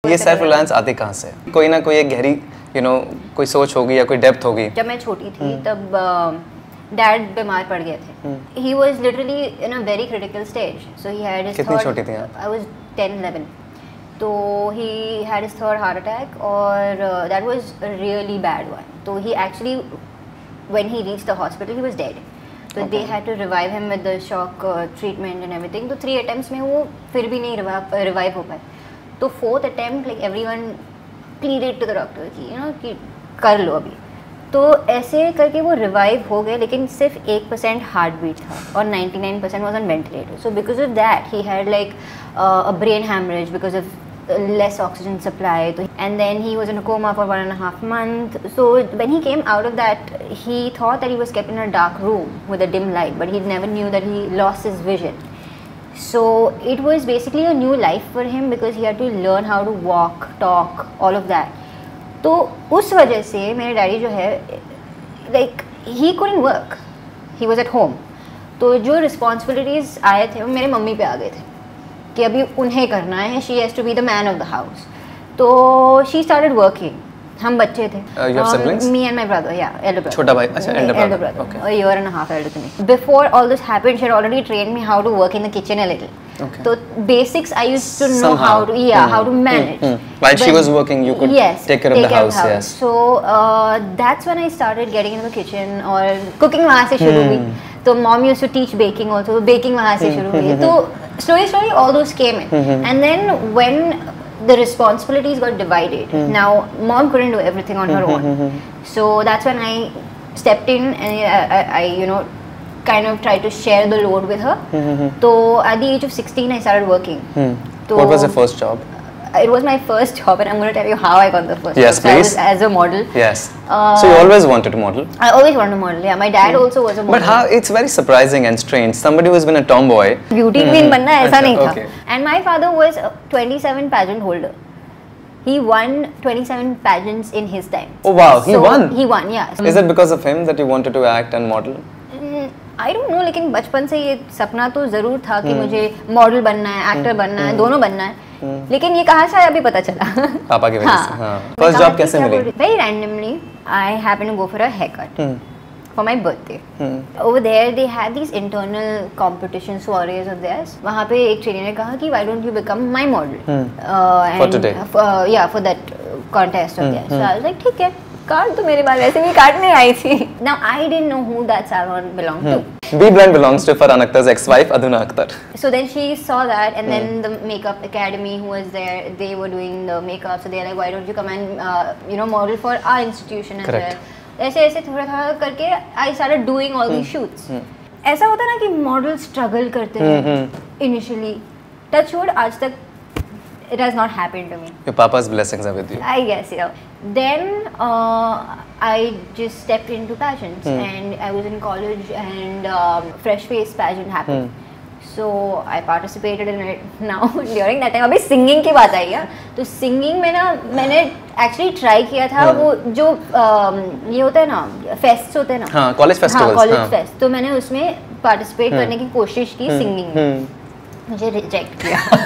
ये self reliance आती कहाँ से? कोई ना कोई एक गहरी कोई सोच होगी या कोई डेप्थ होगी। जब मैं छोटी थी तब डैड बीमार पड़ गए थे। He was literally in a very critical stage, so he had his कितनी छोटी थी आप? I was 10-11। तो he had his third heart attack और that was a really bad one. तो he actually when he reached the hospital he was dead. तो they had to revive him with the shock treatment and everything. तो 3 attempts में वो फिर भी नहीं revive हो पाए। तो 4th attempt like everyone pleaded to the doctor कि कर लो अभी। तो ऐसे करके वो रिवाइव हो गए, लेकिन सिर्फ 1% हार्ट बीट था और 99% was on ventilator. So because of that he had like a brain haemorrhage because of less oxygen supply, and then he was in a coma for 1.5 months. So when he came out of that, he thought that he was kept in a dark room with a dim light, but he never knew that he lost his vision. So it was basically a new life for him because he had to learn how to walk, talk, all of that. तो उस वजह से मेरे daddy जो है like he couldn't work, he was at home. तो जो responsibilities आए थे वो मेरे मम्मी पे आ गए थे कि अभी उन्हें करना है, she has to be the man of the house. तो शी स्टार्टेड वर्किंग. हम बच्चे थे. You have siblings? Me and my brother, yeah, elder brother. छोटा भाई, अच्छा, elder brother. Okay. A year and a half elder than me. Before all this happened, she had already trained me how to work in the kitchen a little. Okay. So basics I used to know Somehow. how to, how to manage. While she was working, you could take care of the house. Yes. So that's when I started getting into the kitchen और cooking वहाँ से शुरू हुई. तो mom used to teach baking also. Baking वहाँ से शुरू हुई. तो slowly all those came in. And then when the responsibilities got divided, now mom couldn't do everything on her own. So that's when I stepped in and I kind of tried to share the load with her. So at the age of 16 I started working. What was your first job? It was my first job, and I'm going to tell you how I got the first yes, job. Please. So I was as a model. Yes. So you always wanted to model? I always wanted to model, yeah. My dad also was a model. But how, it's very surprising and strange. Somebody who's been a tomboy. Beauty queen बनना ऐसा नहीं था. Okay. And my father was a 27 pageant holder. He won 27 pageants in his time. Oh wow, he won? He won, yeah. Is it because of him that you wanted to act and model? I don't know, लेकिन बचपन से ये सपना तो ज़रूर था कि मुझे मॉडल बनना है, एक्टर बनना है, दोनों बनना है. लेकिन ये कहाँ से अभी पता चला. पापा की वजह से. हाँ. First job कैसे मिली? Very randomly, I happened to go for a haircut for my birthday. Over there, they had these internal competition soirees of theirs. वहाँ पे एक trainer ने कहा कि why don't you become my model? For today? For that contest of theirs. So I was like, ठीक है. काट तो मेरे बाल वैसे भी काटने आई थी. Now I didn't know who that salon belonged to. B Blend belongs to Farhan Akhtar's ex-wife Adhuna Akhtar. So then she saw that, and then the makeup academy who was there, they were doing the makeup. So they're like, why don't you come and model for our institution as well? ऐसे ऐसे थोड़ा थोड़ा करके I started doing all these shoots. ऐसा होता है ना कि models struggle करते हैं initially. Touch wood, आज तक it has not happened to me. Your papa's blessings are with you. I guess, yeah. Then I just stepped into pageants, and I was in college, and Fresh Face pageant happened. So I participated in it. Now during that time, अभी singing की बात आई है. तो singing में ना मैंने actually try किया था वो जो ये होता है ना fests होते हैं ना. हाँ, college festivals. हाँ, college fest. तो मैंने उसमें participate करने की कोशिश की singing में. मुझे रिजेक्ट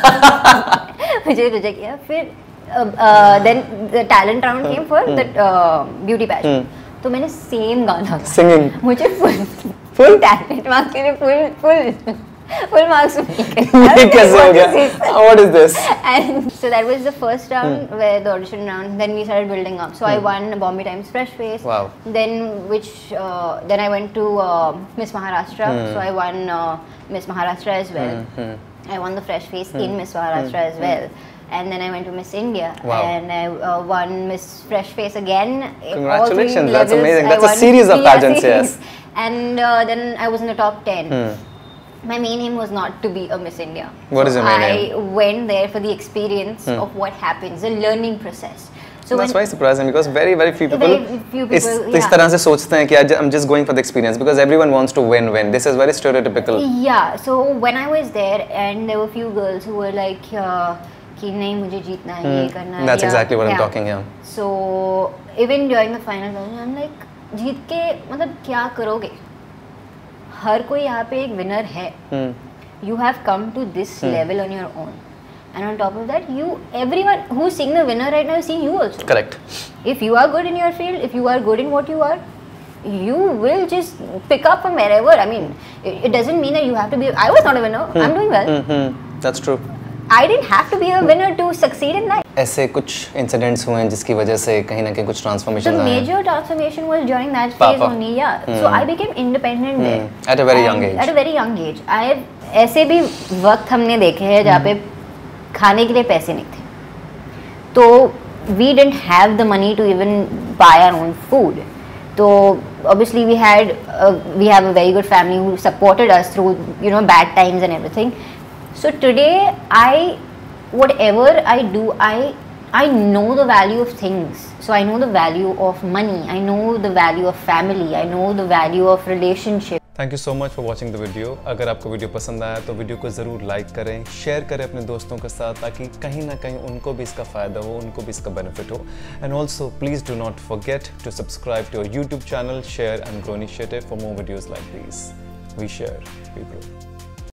किया. फिर then the talent round came for the beauty pageant. तो मैंने same गाना singing. मुझे full talent marks के लिए full marks मिले. कैसे हो गया? What is this? And so that was the first round, where the audition round. Then we started building up. So I won Bombay Times Fresh Face. Wow. Then I went to Miss Maharashtra. So I won Miss Maharashtra as well. I won the Fresh Face in Miss Maharashtra as well. And then I went to Miss India. Wow. And I won Miss Fresh Face again. Congratulations, that's amazing. That's a series of pageants, yes. And then I was in the top 10. My main aim was not to be a Miss India. What is your main aim? I went there for the experience of what happens, the learning process. So that's very surprising because very few people इस तरह से सोचते हैं कि I'm just going for the experience because everyone wants to win. This is very stereotypical. Yeah. So when I was there, and there were few girls who were like कि नहीं मुझे जीतना है, ये करना है. That's exactly what I'm talking here. So even during the final, I'm like जीत के मतलब क्या करोगे? हर कोई यहाँ पे एक विनर है. You have come to this level on your own. And on top of that, everyone who's seeing the winner right now is seeing you also. Correct. If you are good in your field, if you are good in what you are, you will just pick up from wherever. I mean, it doesn't mean that you have to be. I was not a winner. I'm doing well. That's true. I didn't have to be a winner to succeed in life. ऐसे कुछ incidents हुए हैं जिसकी वजह से कहीं ना कहीं कुछ transformation आए. The major transformation was during that phase only. Yeah. So I became independent there. At a very young age. At a very young age. ऐसे भी वक्त हमने देखे हैं जहाँ पे खाने के लिए पैसे नहीं थे. तो we didn't have the money to even buy our own food. So obviously we have a very good family who supported us through bad times and everything. So today whatever I do, I know the value of things. So I know the value of money, I know the value of family, I know the value of relationship. Thank you so much for watching the video. अगर आपको video पसंद आया तो video को ज़रूर like करें, share करें अपने दोस्तों के साथ, ताकि कहीं ना कहीं उनको भी इसका फ़ायदा हो, उनको भी इसका बेनिफिट हो. And also please do not forget to subscribe to our YouTube channel, share and grow initiative for more videos like this. We share, we grow.